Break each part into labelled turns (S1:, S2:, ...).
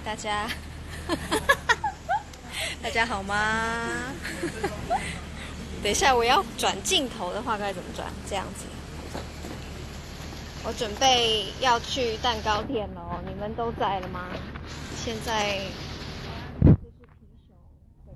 S1: 大家，大家好吗？等一下，我要转镜头的话该怎么转？这样子。我准备要去蛋糕店喽，你们都在了吗？现在就是皮熊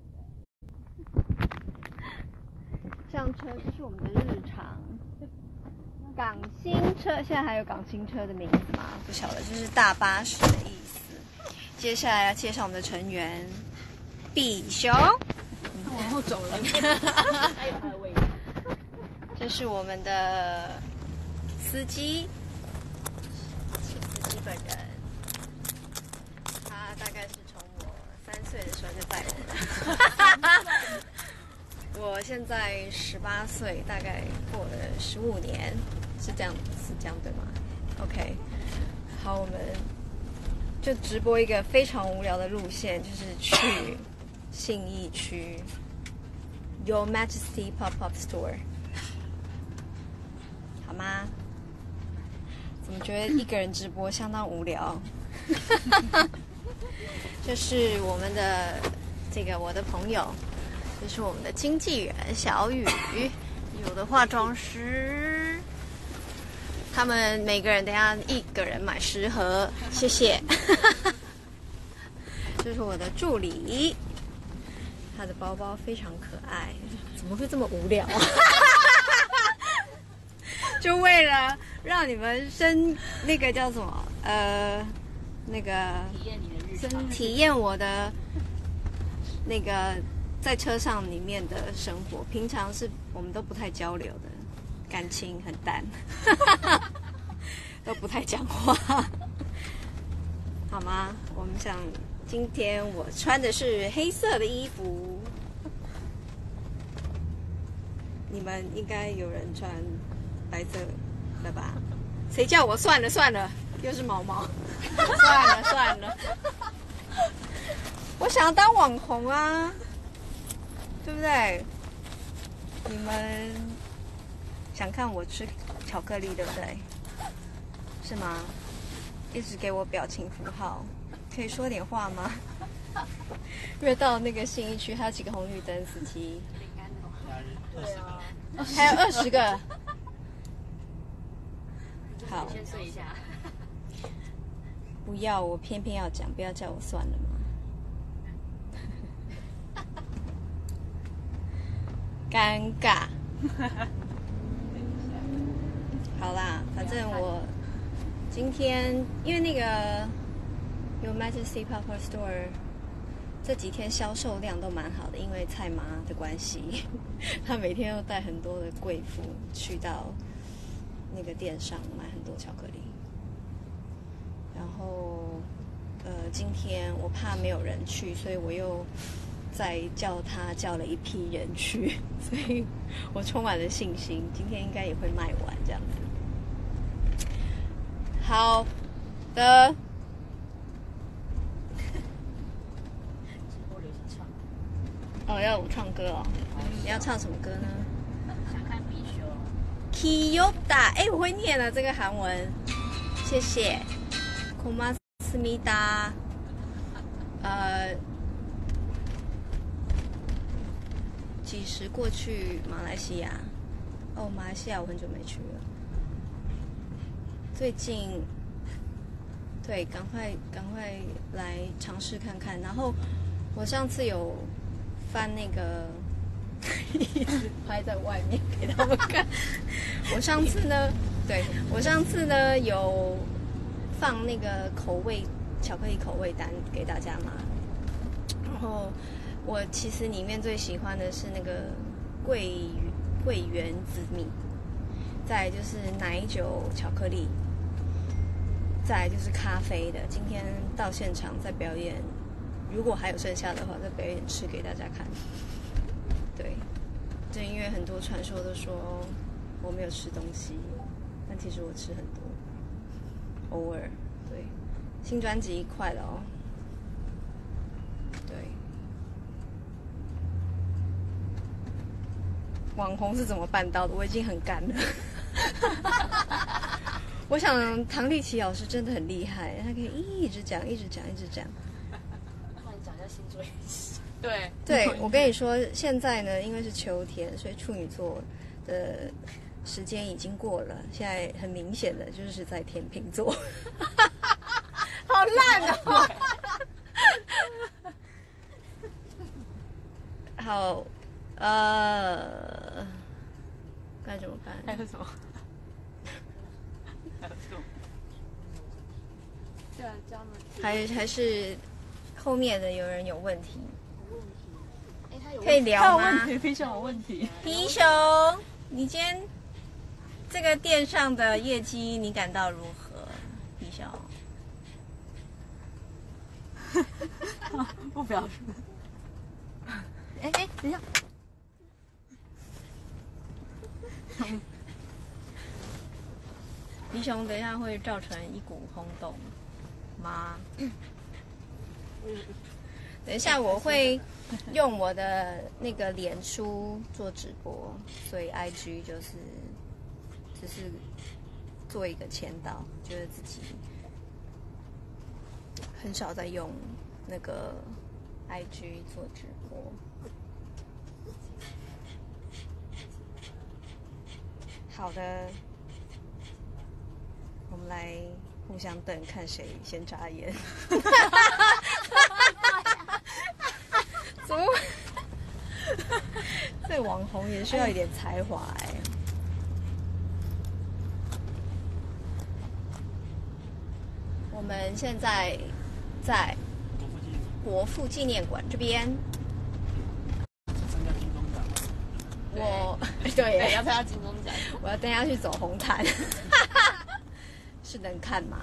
S1: 上车，这是我们的日常。港星车，现在还有港星车的名字吗？不晓得，就是大巴士的意思。接下来要介绍我们的成员，比熊。
S2: 往后走了，还有他的位置。
S1: 这是我们的司机，司机本人。他大概是从我3岁的时候就载我了。我现在18岁，大概过了15年，是这样对吗 ？OK， 好，我们就直播一个非常无聊的路线，就是去信义区 Your Majesty Pop-Up Store， 好吗？怎么觉得一个人直播相当无聊？这是我们的我的朋友。这是我们的经纪人小雨，有的化妆师，他们每个人等一下一个人买10盒，谢谢。这是我的助理，他的包包非常可爱，怎么会这么无聊啊？就为了让你们那个叫什么那个
S2: 体验你的日常，
S1: 体验我的那个。在车上里面的生活，平常是我们都不太交流的，感情很淡，都不太讲话，好吗？我们想今天我穿的是黑色的衣服，你们应该有人穿白色的吧？谁叫我算了，又是毛毛，算了，我想要当网红啊！对不对？你们想看我吃巧克力，对不对？是吗？一直给我表情符号，可以说点话吗？越到那个信义区，还有几个红绿灯司机，
S2: 对啊，
S1: 还有20个。好，
S2: 先睡一下。
S1: 不要，我偏偏要讲，不要叫我算了吗？尴尬。好啦，反正我今天因为那个 Your Majesty Pop-Up Store 这几天销售量都蛮好的，因为蔡妈的关系，她每天都带很多的贵妇去到那个店上买很多巧克力。然后今天我怕没有人去，所以我又再叫了一批人去，所以我充满了信心，今天应该也会卖完这样子。好的，
S2: 直播流行唱。
S1: 哦，要我唱歌哦？你要唱什么歌呢？
S2: 想看比修。
S1: Kyoda， 哎，我会念了这个韩文，谢谢。고맙습니다。几时过去马来西亚？哦，马来西亚我很久没去了。最近，对，赶快来尝试看看。然后我上次有翻那个，一直拍在外面给他们看。我上次呢有放那个巧克力口味单给大家嘛，然后。我其实里面最喜欢的是那个桂圆紫米，再来就是奶酒巧克力，再来就是咖啡的。今天到现场再表演，如果还有剩下的话，再表演吃给大家看。对，正因为很多传说都说我没有吃东西，但其实我吃很多，偶尔。对，新专辑快了哦。对。网红是怎么办到的？我已经很干了。我想唐立淇老师真的很厉害，他可以一直讲，
S2: 星座运势。
S3: 对
S1: 对，我跟你说，现在呢，因为是秋天，所以处女座的时间已经过了，现在很明显的就是在天秤座，好烂哦！好，该怎么办？
S3: 还有什么？还有什么？对啊，教他们。
S1: 还是后面的有人有问题，
S2: 哎，他有
S1: 可以聊吗？
S3: 皮熊有问题。
S1: 皮熊，你今天这个店上的业绩你感到如何？皮熊，
S3: 不表示。哎，等一下。
S1: 皮熊，等一下会造成一股轰动吗？等一下我会用我的那个脸书做直播，所以 IG 只是做一个签到，觉得自己很少在用那个 IG 做直播。好的，我们来互相瞪，看谁先眨眼。怎么？这网红也需要一点才华哎。我们现在在国父纪念馆这边。对，
S2: 要参加金钟奖。
S1: 我要等一下去走红毯，是能看吗？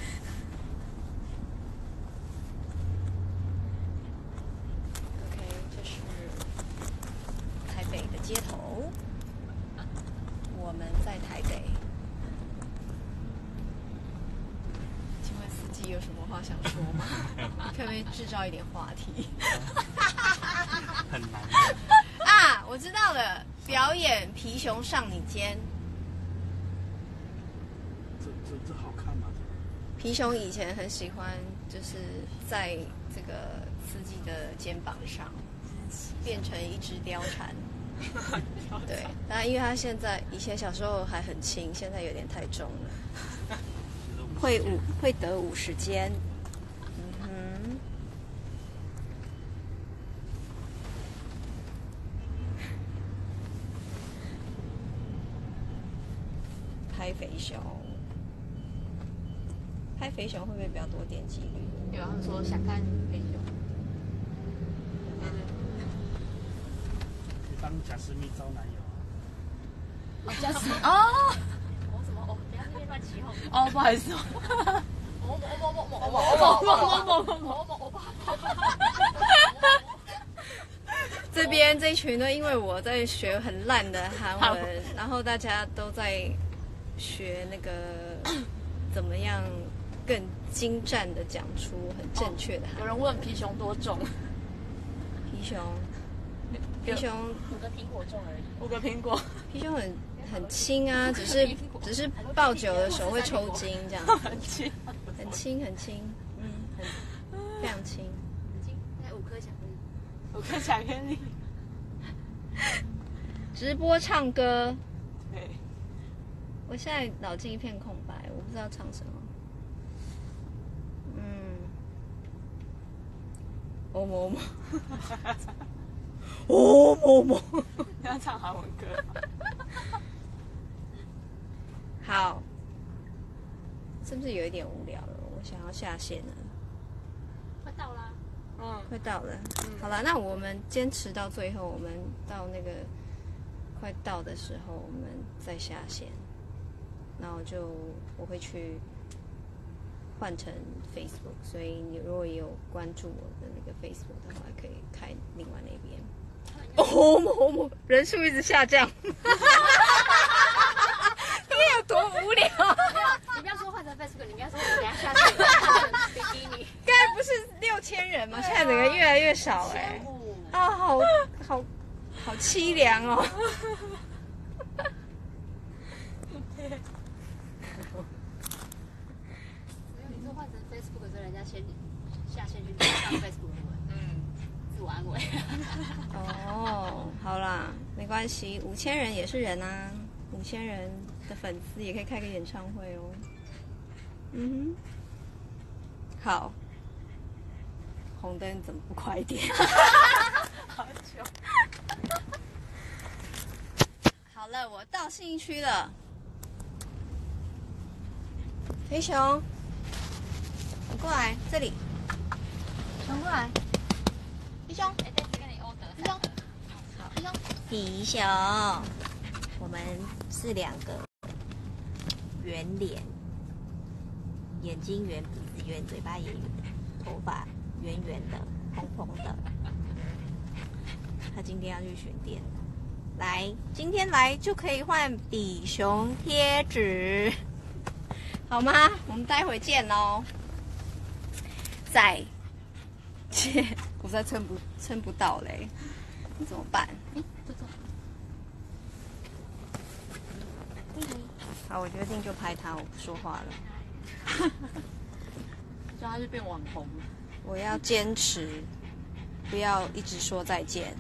S1: 台北的街头，我们在台北。请问司机有什么话想说吗？可不可以制造一点话题？
S4: 很难。
S1: 啊，我知道了，表演皮熊上你肩。
S4: 这好看吗？
S1: 皮熊以前很喜欢，就是在这个司机的肩膀上变成一只貂蝉。对，但因为他现在以前小时候还很轻，现在有点太重了，会得50肩。拍肥熊，拍肥熊会不会比较多点击率？
S2: 有他们说想看肥熊。
S4: 可以当贾斯密招男友啊。
S2: 哦，加斯哦。我怎么？哦，等下那边乱起哄。
S3: 哦，不好意思。
S1: 这边这一群呢，因为我在学很烂的韩文，然后大家都在学那个怎么样更精湛的讲出很正确的韩文。
S2: 有人问皮熊多重？
S1: 皮熊
S2: 5个苹果重而已。
S3: 5个苹果。
S1: 皮熊很轻啊，只是抱久的手会抽筋这样子。
S3: 很轻，
S1: 很轻，非常轻。
S2: 很轻，大概5颗巧克力。
S3: 5颗巧克力。
S1: 直播唱歌，
S3: 对，
S1: 我现在脑筋一片空白，我不知道唱什么。哦么么，哦么么，
S3: 你要唱韩文歌。
S1: 好，是不是有一点无聊了？我想要下线了。
S2: 快到啦！
S1: 快到了。好了，那我们坚持到最后，我们到那个快到的时候，我们再下线。然后我会去换成 Facebook， 所以你如果有关注我的那个 Facebook 的话，可以看另外那边。哦，人数一直下降。你有多无聊？
S2: 你不要说换成 Facebook， 你不要说我等下下去比基尼。
S1: 刚才不是6000人吗？现在整个越来越少哎、啊，好凄凉哦。
S2: 没有，你说换成 Facebook 的时候，人家先下线去上 Facebook 的文。
S1: 哦，好啦，没关系，5000人也是人啊，5000人的粉丝也可以开个演唱会哦。嗯哼，好，红灯怎么不快一点？
S3: 好久。
S1: 好了，我到信义区了。飞熊，你过来这里。
S3: 熊过来，
S1: 飞熊，
S2: 哎，这次跟你 order
S3: 飞熊，飞熊，
S1: 皮熊，我们是2个圆脸，眼睛圆，鼻子圆，嘴巴也圆，头发圆圆的，蓬蓬的。他今天要去巡店，来，今天来就可以换比熊贴纸，好吗？我们待会见喽，再见。我实在撑不到嘞，怎么办？好，我决定就拍他，我不说话了。
S3: 叫他去变网红了。
S1: 我要坚持，不要一直说再见。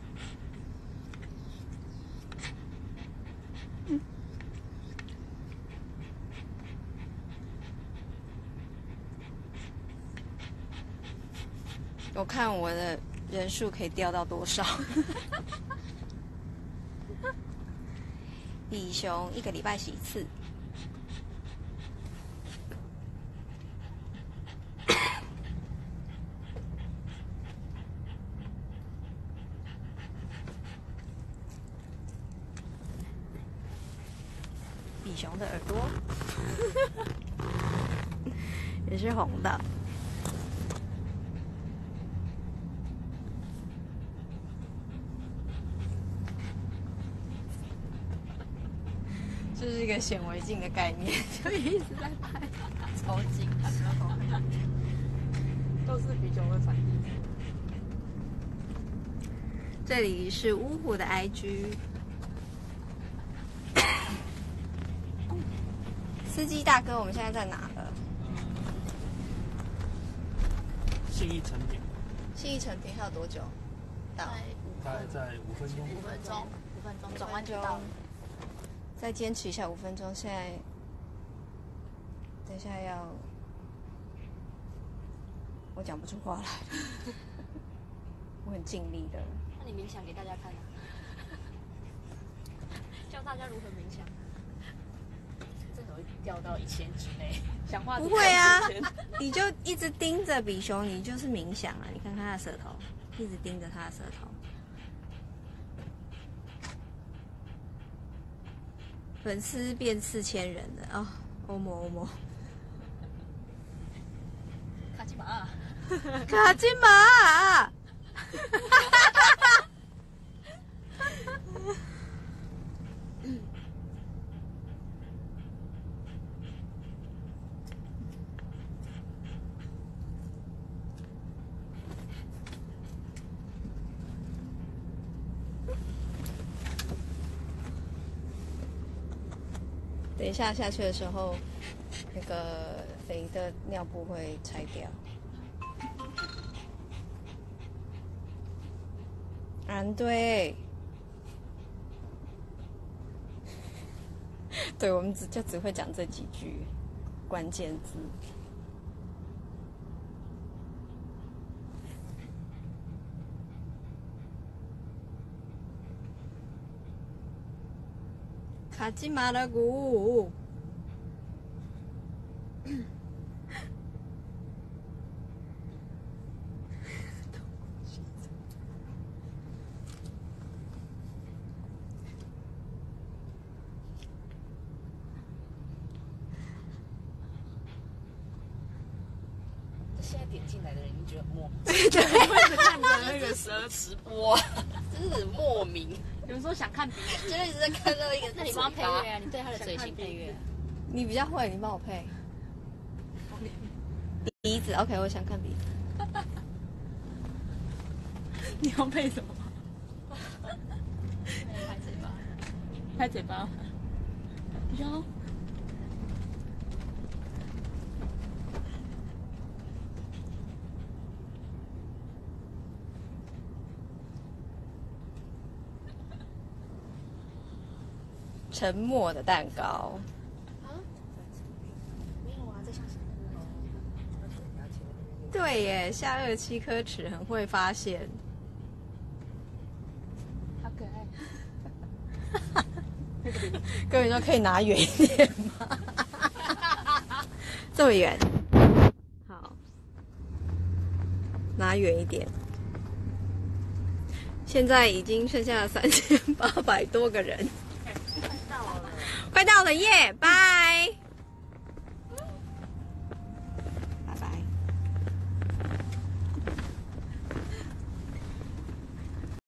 S1: 我看我的人数可以掉到多少？比熊1个礼拜洗1次。比熊的耳朵也是红的。这是一个显微镜的概念，就一直在拍，
S3: 超近，都是比熊的产地。
S1: 这里是芜湖的 IG。司机大哥，我们现在在哪了？
S4: 信义成品，
S1: 信义城停还有多久？到
S4: 大概在5分钟。
S3: 5分钟，5分钟，转弯就到了。
S1: 再坚持一下5分钟。现在，等一下要，我讲不出话来，我很尽力的。
S2: 那你冥想给大家看啊，教大家如何冥想。
S3: 真的会掉到1000之内。想画
S1: 不会啊，你就一直盯着比熊，你就是冥想啊！你看看他的舌头，一直盯着他的舌头。粉丝变4000人了哦，欧摩欧摩，
S2: 卡基玛，
S1: 卡金马。等一下下去的时候，那个肥的尿布会拆掉。对，对，我们只会讲这几句关键字。卡基马拉古。
S3: 现在点进来的人一定觉得很莫名，
S1: 对，
S3: 看着那个蛇直播，真是莫名。
S2: 有人说想看鼻子，
S3: 就一直在看到一个，
S2: 那你帮他配乐啊，你对他的嘴型配乐。
S1: 你比较会，你帮我配。鼻子 ，OK， 我想看鼻子。
S3: 你要配什么？
S2: 拍嘴巴。
S3: 拍嘴巴。有。
S1: 沉默的蛋糕。
S2: 啊？没有啊，在想什么？
S1: 对耶，下27颗齿很会发现。
S2: 好可爱。
S1: 各位说可以拿远一点吗？这么远，好，拿远一点。现在已经剩下3800多个人，快到了耶，拜。